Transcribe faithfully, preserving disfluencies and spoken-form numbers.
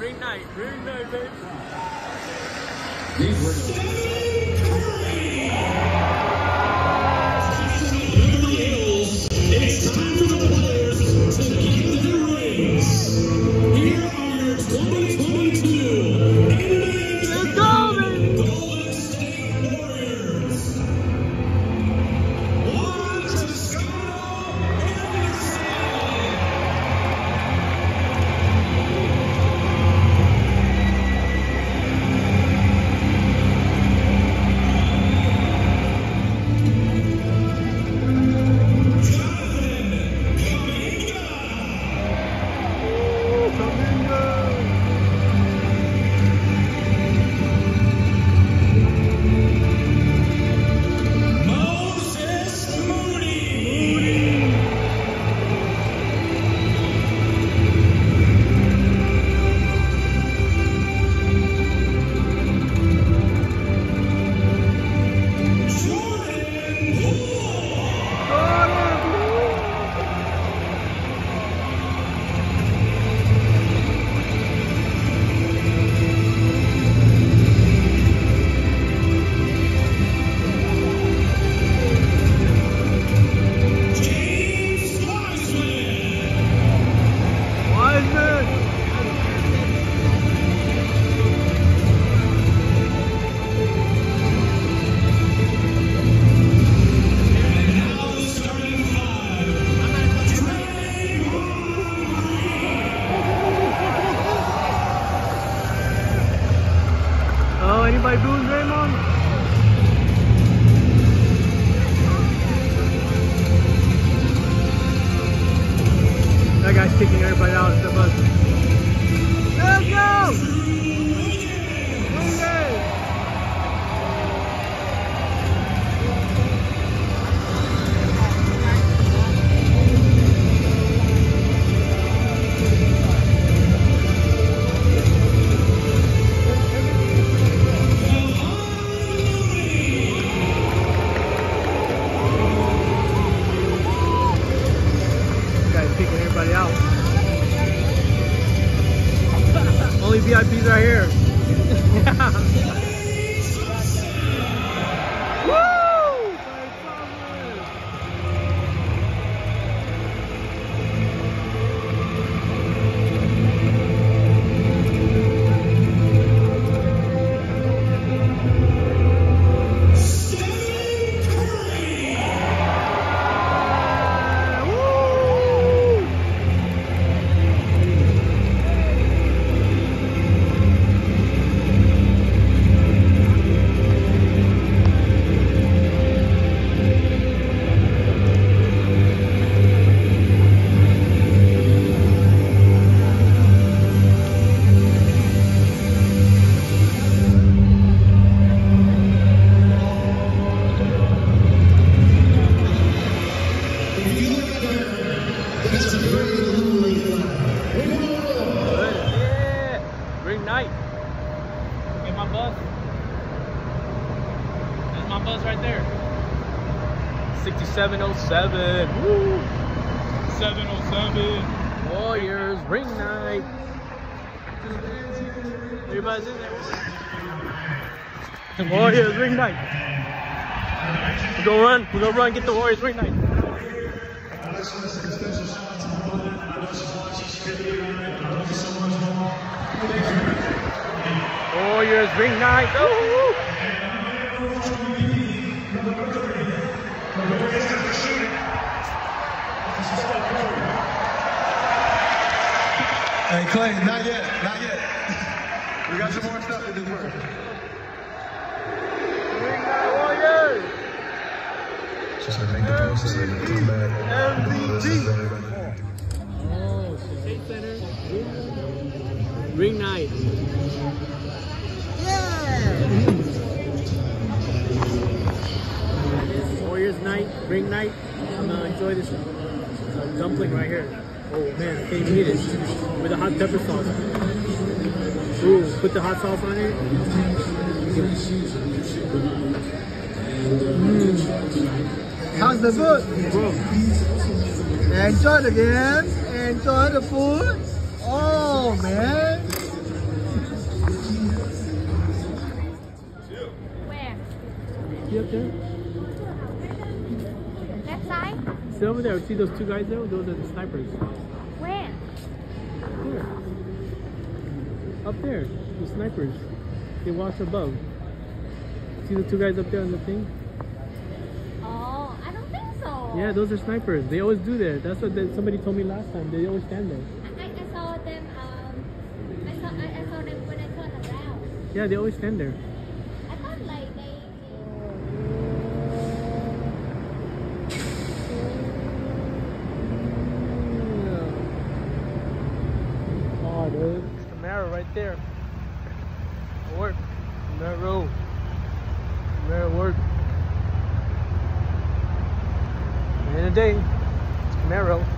ring night, ring night, baby. It's time for the players to get their rings. Here are your twenty twenty-two N B A Golden State Warriors. Juan Toscano Anderson. Anybody booing Draymond? That guy's kicking everybody out of the bus. Let's go! Kicking everybody out. Only V I Ps right here. Woo! Night. Get my bus. There's my bus right there. sixty-seven oh seven. Woo! seven oh seven. Warriors ring night. Everybody's in there. Warriors ring night. We're gonna run. We're gonna run. Get the Warriors ring night. Warriors ring night. Oh. Hey Clay, not yet, not yet. We got some more stuff to do first. Ring night Warriors. Just to make the process so they can come back. M V P. Oh, State Center. Ring night. Warriors night, ring night. I'm gonna enjoy this uh, dumpling right here. Oh man, I can't even eat it. With the hot pepper sauce. Ooh, put the hot sauce on it. Mm. How's the food? Bro. Enjoy it again. Enjoy the food. Oh man. there? Left side? See over there. See those two guys there? Those are the snipers. Where? There. Up there. The snipers. They watch above. See the two guys up there on the thing? Oh, I don't think so. Yeah, those are snipers. They always do that. That's what they, somebody told me last time. They always stand there. I, I saw them, um, I saw, I, I saw them when I turned around. Yeah, they always stand there. I thought like they, Oh, dude. Camaro right there. Work. Camaro. Camaro work. End of the day. Camaro.